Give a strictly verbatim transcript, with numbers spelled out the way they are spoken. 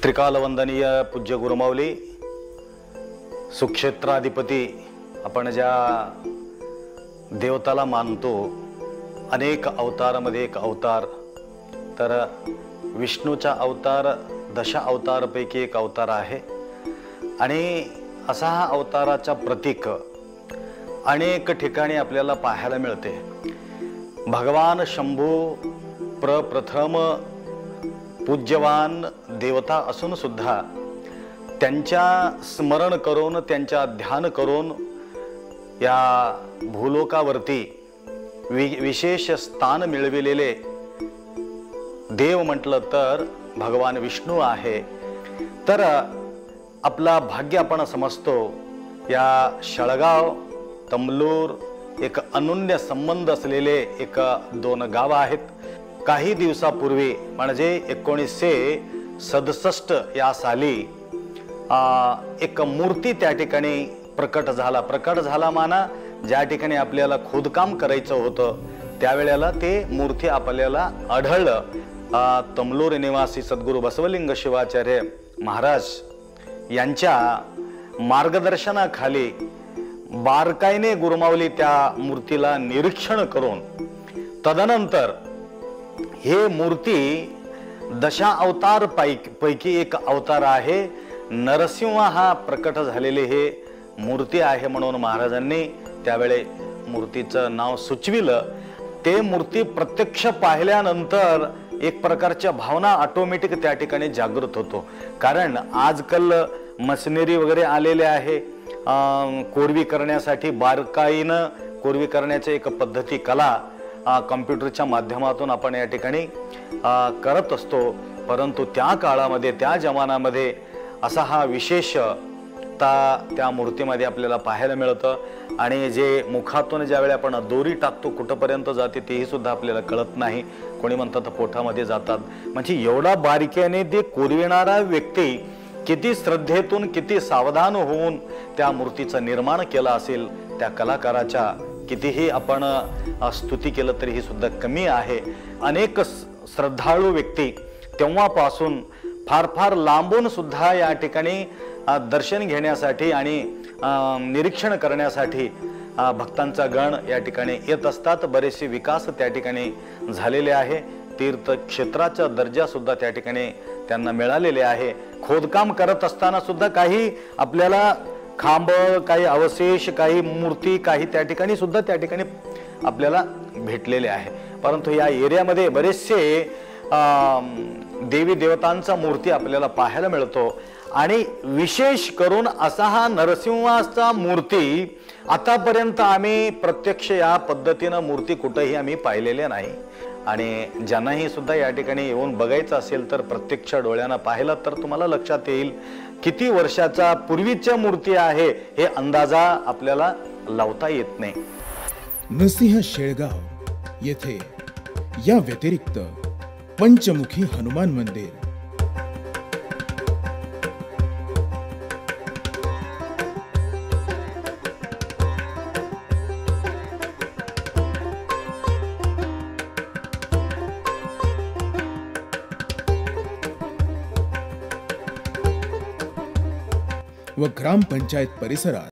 त्रिकालवंदनीय पूज्य गुरुमाऊली सुक्षेत्राधिपती आपण ज्या देवताला मानतो, अनेक अवतारामध्ये एक अवतार, तर विष्णूचा अवतार दश अवतारपैकी एक अवतार आहे आणि असा हा अवताराचा प्रतीक अनेक ठिकाणी आपल्याला पाहायला मिळते। भगवान शंभू प्रप्रथम पूज्यवान देवता असून सुद्धा त्यांच्या स्मरण करून त्यांच्या ध्यान करून या भूलोकावरती विशेष स्थान मिळविलेले देव म्हटलं तर भगवान विष्णू आहे। तर आपला भाग्य आपण समजतो या शळगाव तमलूर एक अनन्य संबंध असलेले एक दोन गाव आहेत। काही दिवसापूर्वी म्हणजे एकोणीसशे सदुसष्ट या साली एक मूर्ती त्या ठिकाणी प्रकट झाला प्रकट झाला माना ज्या ठिकाणी आपल्याला खोदकाम करायचं होतं त्यावेळेला ते मूर्ती आपल्याला आढळलं। तमलूर निवासी सद्गुरू बसवलिंग शिवाचार्य महाराज यांच्या मार्गदर्शनाखाली बारकाईने गुरुमाऊली त्या मूर्तीला निरीक्षण करून तदनंतर हे मूर्ती दशा अवतार पैकी एक अवतार आहे। नरसिंह हा प्रकट झालेले हे मूर्ती आहे म्हणून महाराजांनी त्यावेळे मूर्तीचं नाव सुचविलं। ते मूर्ती प्रत्यक्ष पाहिल्यानंतर एक प्रकारच्या भावना ऑटोमॅटिक त्या ठिकाणी जागृत होतो। कारण आजकाल मशिनरी वगैरे आलेले आहे, कोरवी करण्यासाठी बारकाईनं कोरवी करण्याची एक पद्धती कला कॉम्प्युटरच्या माध्यमातून आपण या ठिकाणी करत असतो। परंतु त्या काळामध्ये त्या जमान्यामध्ये असा हा विशेष त्या मूर्तीमध्ये आपल्याला पाहायला मिळतं आणि जे मुखातून ज्यावेळी आपण दोरी टाकतो कुठपर्यंत जाते तेही सुद्धा आपल्याला कळत नाही। कोणी म्हणतात पोटामध्ये जातात, म्हणजे एवढा बारीकीने ते कोरविणारा व्यक्ती किती श्रद्धेतून किती सावधान होऊन त्या मूर्तीचं निर्माण केलं असेल, त्या कलाकाराच्या कितीही आपण स्तुती केलं तरीही सुद्धा कमी आहे। अनेक श्रद्धाळू व्यक्ती तेव्हापासून फार फार लांबून सुद्धा या ठिकाणी दर्शन घेण्यासाठी आणि निरीक्षण करण्यासाठी भक्तांचा गण या ठिकाणी येत असतात। बरेचसे विकास त्या ठिकाणी झालेले आहे, तीर्थक्षेत्राचा दर्जा सुद्धा त्या ठिकाणी त्यांना मिळालेले आहे। खोदकाम करत असताना सुद्धा काही आपल्याला खांब, काही अवशेष, काही मूर्ती, काही त्या ठिकाणी सुद्धा त्या ठिकाणी आपल्याला भेटलेले आहे। परंतु या एरियामध्ये बरेचसे देवी देवतांचा मूर्ती आपल्याला पाहायला मिळतो आणि विशेष करून असा हा नरसिंहाचा मूर्ती आतापर्यंत आम्ही प्रत्यक्ष या पद्धतीने मूर्ती कुठेही आम्ही पाहिलेले नाही। आणि ज्यांनाही सुद्धा या ठिकाणी येऊन बघायचं असेल तर प्रत्यक्ष डोळ्यांना पाहिलं तर तुम्हाला लक्षात येईल किती वर्षाचा पूर्वीच्या मूर्ती आहे हे अंदाजा आपल्याला लावता येत नाही। नरसिंह शेळगाव येथे या व्यतिरिक्त पंचमुखी हनुमान मंदिर, व ग्रामपंचायत परिसरात